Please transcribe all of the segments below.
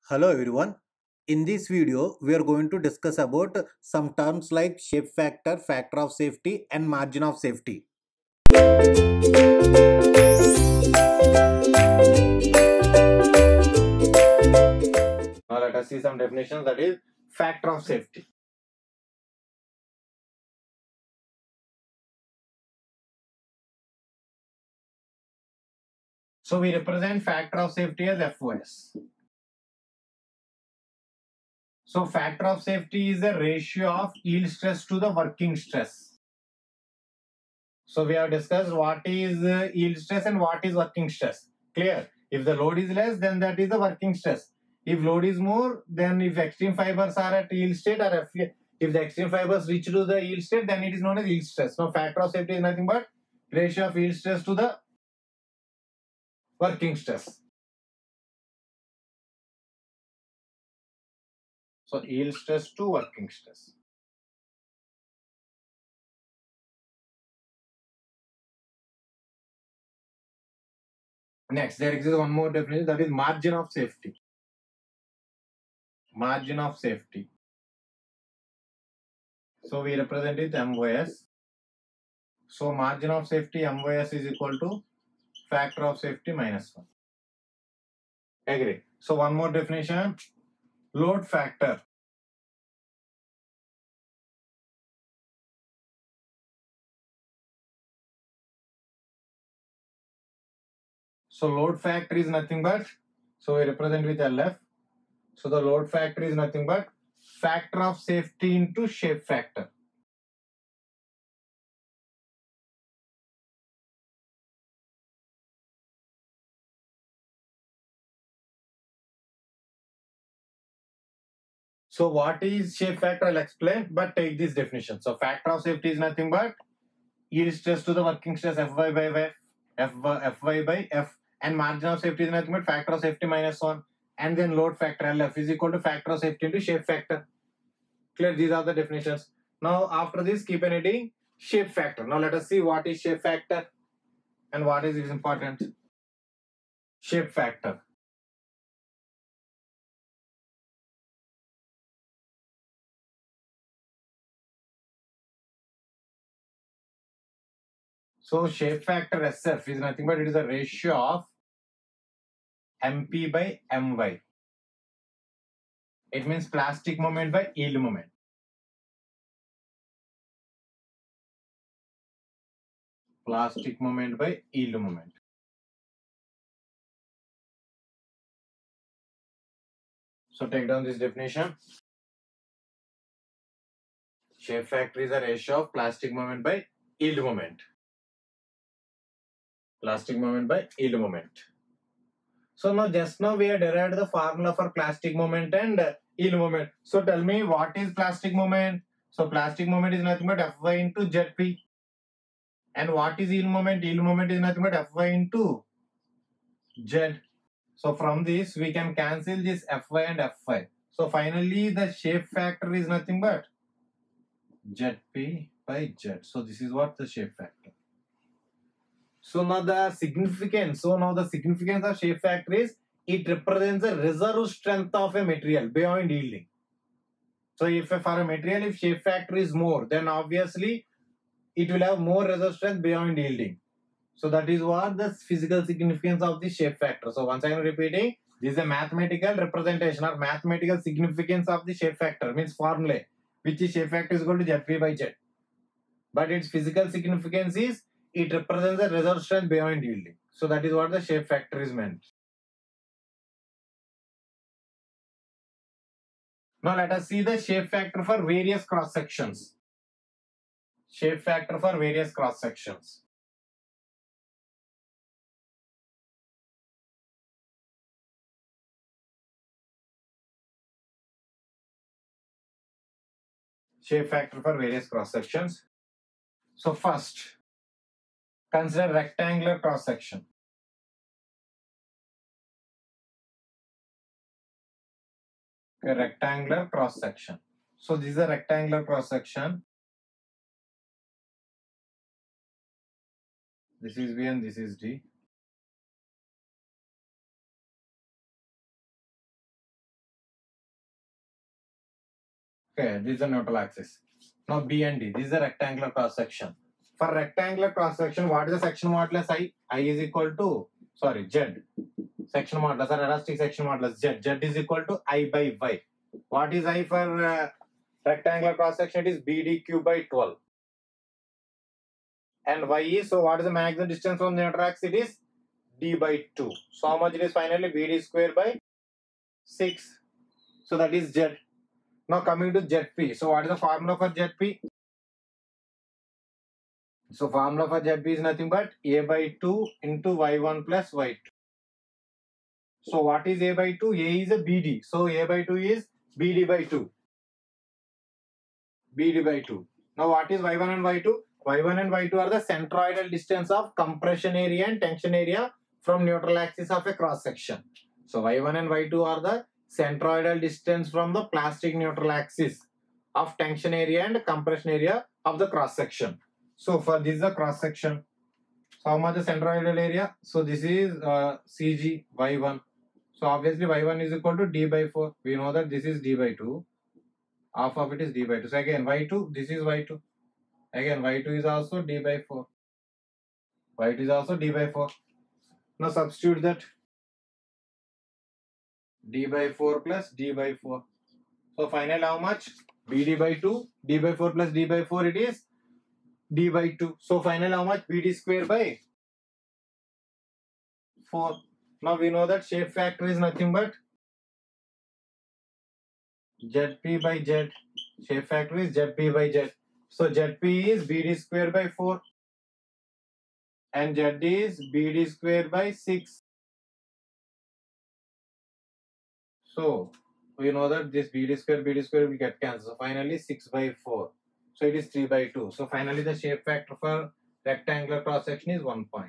Hello everyone. In this video, we are going to discuss about some terms like shape factor, factor of safety and margin of safety. Now let us see some definitions, that is factor of safety. So we represent factor of safety as FOS. So factor of safety is the ratio of yield stress to the working stress. So we have discussed what is yield stress and what is working stress. Clear? If the load is less, then that is the working stress. If load is more, then if extreme fibers are at yield state, or if the extreme fibers reach to the yield state, then it is known as yield stress. Now factor of safety is nothing but ratio of yield stress to the working stress. So yield stress to working stress. Next, there exists one more definition, that is margin of safety. Margin of safety. So we represent it MOS. So margin of safety MOS is equal to factor of safety minus 1. Agree. So one more definition, load factor. So load factor is nothing but, so we represent with LF. So the load factor is nothing but factor of safety into shape factor. So what is shape factor? I'll explain, but take this definition. So factor of safety is nothing but yield stress to the working stress Fy by Fy by F, and margin of safety is nothing but factor of safety minus 1, and then load factor LF is equal to factor of safety into shape factor. Clear? These are the definitions. Now after this, keep an heading shape factor. Now let us see what is shape factor and what is important. Shape factor. So shape factor SF is nothing but it is a ratio of MP by My. It means plastic moment by yield moment. Plastic moment by yield moment. So take down this definition. Shape factor is a ratio of plastic moment by yield moment. Plastic moment by yield moment. So now just now we have derived the formula for plastic moment and yield moment. So tell me what is plastic moment? So plastic moment is nothing but Fy into Zp. And what is yield moment? Yield moment is nothing but Fy into Z. So from this we can cancel this Fy and Fy. So finally the shape factor is nothing but Zp by Z. So this is what the shape factor. So now the significance of shape factor is it represents the reserve strength of a material beyond yielding. So if for a material, if shape factor is more, then obviously it will have more reserve strength beyond yielding. So that is what the physical significance of the shape factor. So once I am repeating, this is a mathematical representation or mathematical significance of the shape factor, means formula, which is shape factor is equal to Zp by Z. But its physical significance is it represents the reserve strength beyond yielding. So that is what the shape factor is meant. Now let us see the shape factor for various cross sections. Shape factor for various cross sections. Shape factor for various cross sections. So first, consider rectangular cross section. A rectangular cross section. So this is a rectangular cross section. This is B and this is D. Okay, this is the neutral axis. Now B and D, this is a rectangular cross section. For rectangular cross section, what is the section modulus I? I is equal to, sorry, Z. Section modulus or elastic section modulus Z. Z is equal to I by Y. What is I for rectangular cross section? It is BDQ by 12. And Y is, so what is the maximum distance from the neutral axis? It is D by 2. So how much it is finally? BD square by 6. So that is Z. Now coming to ZP. So what is the formula for ZP? So formula for ZP is nothing but A by 2 into Y1 plus Y2. So what is A by 2? A is a BD. So A by 2 is BD by 2. BD by 2. Now what is Y1 and Y2? Y1 and Y2 are the centroidal distance of compression area and tension area from neutral axis of a cross section. So Y1 and Y2 are the centroidal distance from the plastic neutral axis of tension area and compression area of the cross section. So for this is the cross section. So how much the centroidal area? So this is CG Y1. So obviously Y1 is equal to D by 4. We know that this is D by 2. Half of it is D by 2. So again Y2, this is Y2. Again Y2 is also D by 4. Y2 is also D by 4. Now substitute that. D by 4 plus D by 4. So final how much? BD by 2. D by 4 plus D by 4 it is D by 2. So final how much? BD square by 4. Now we know that shape factor is nothing but ZP by Z. Shape factor is ZP by Z. So ZP is BD square by 4 and Z is BD square by 6. So we know that this BD square will get cancelled. So finally 6 by 4. So it is 3 by 2. So finally the shape factor for rectangular cross section is 1.5.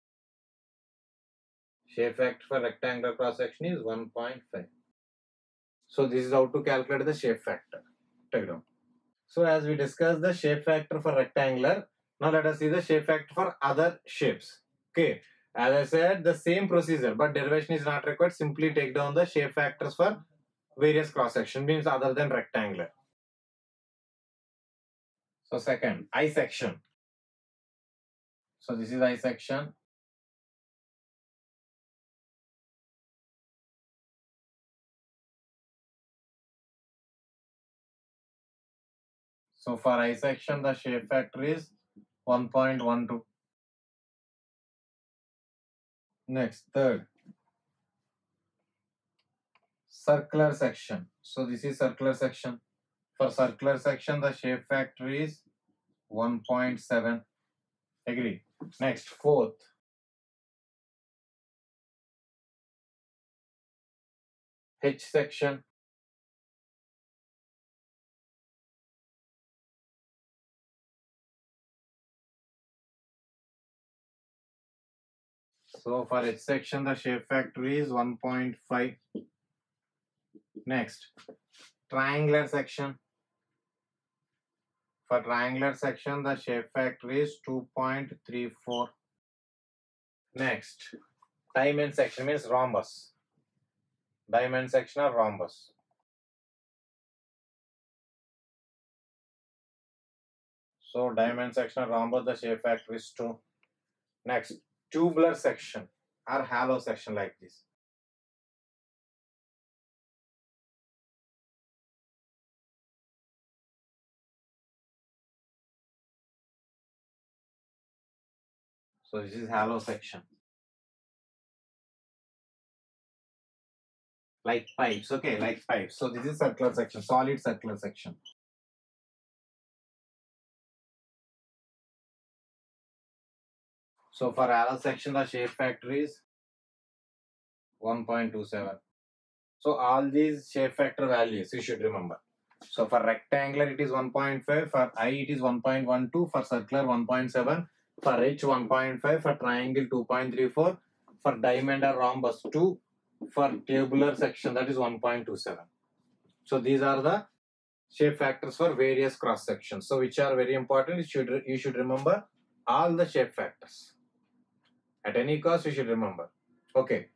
Shape factor for rectangular cross section is 1.5. So this is how to calculate the shape factor. Take it down. So as we discussed the shape factor for rectangular, now let us see the shape factor for other shapes. Okay, as I said, the same procedure, but derivation is not required. Simply take down the shape factors for various cross section, means other than rectangular. So second, I section. So this is I section. So for I section, the shape factor is 1.12. Next, third, circular section. So this is circular section. For circular section, the shape factor is 1.7. Agree. Next, fourth, H section. So for H section, the shape factor is 1.5. Next, triangular section. For triangular section, the shape factor is 2.34. Next, diamond section means rhombus. Diamond section or rhombus. So diamond section or rhombus, the shape factor is 2. Next, tubular section or hollow section like this. So this is hollow section. Like pipes, okay, like pipes. So this is circular section, solid circular section. So for hollow section, the shape factor is 1.27. So all these shape factor values you should remember. So for rectangular it is 1.5, for I it is 1.12, for circular 1.7, for H 1.5, for triangle 2.34, for diamond or rhombus 2, for tubular section that is 1.27. So these are the shape factors for various cross sections. So which are very important, you should remember all the shape factors. At any cost you should remember. Okay.